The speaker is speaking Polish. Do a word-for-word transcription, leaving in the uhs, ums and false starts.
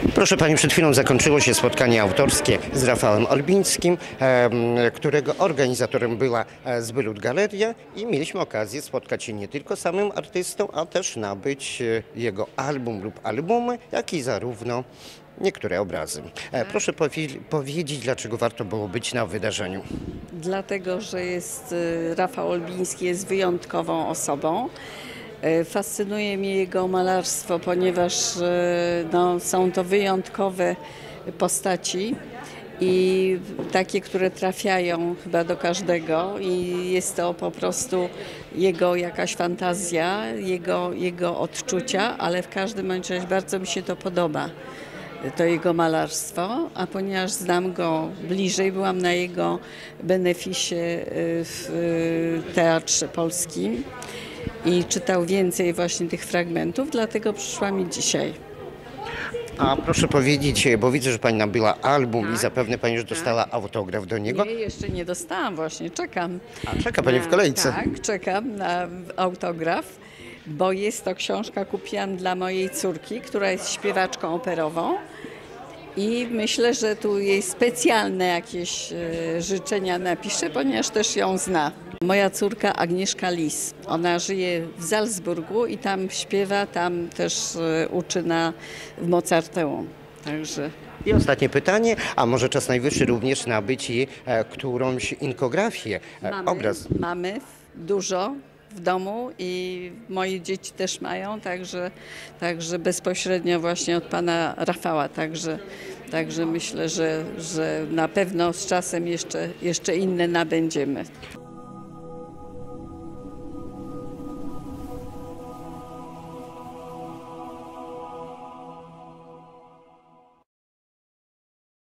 Proszę Pani, przed chwilą zakończyło się spotkanie autorskie z Rafałem Olbińskim, którego organizatorem była Zbylut Galeria i mieliśmy okazję spotkać się nie tylko z samym artystą, a też nabyć jego album lub albumy, jak i zarówno niektóre obrazy. Proszę powie powiedzieć, dlaczego warto było być na wydarzeniu. Dlatego, że jest Rafał Olbiński jest wyjątkową osobą. Fascynuje mnie jego malarstwo, ponieważ no, są to wyjątkowe postaci i takie, które trafiają chyba do każdego i jest to po prostu jego jakaś fantazja, jego, jego odczucia, ale w każdym bądź razie bardzo mi się to podoba. To jego malarstwo, a ponieważ znam go bliżej, byłam na jego beneficie w Teatrze Polskim i czytał więcej właśnie tych fragmentów, dlatego przyszła mi dzisiaj. A proszę powiedzieć, bo widzę, że Pani nabyła album Tak, i zapewne Pani już dostała tak. autograf do niego. Nie, jeszcze nie dostałam właśnie, czekam. A czeka Pani w kolejce. Tak, czekam na autograf, bo jest to książka, kupiłam dla mojej córki, która jest śpiewaczką operową. I myślę, że tu jej specjalne jakieś e, życzenia napiszę, ponieważ też ją zna. Moja córka Agnieszka Lis, ona żyje w Salzburgu i tam śpiewa, tam też e, uczy na, w Mozarteum. Także... I ostatnie pytanie, a może czas najwyższy również nabyć jej e, którąś inkografię, e, Mamy, obraz. mamy dużo w domu i moje dzieci też mają, także, także bezpośrednio właśnie od pana Rafała, także, także myślę, że, że na pewno z czasem jeszcze, jeszcze inne nabędziemy.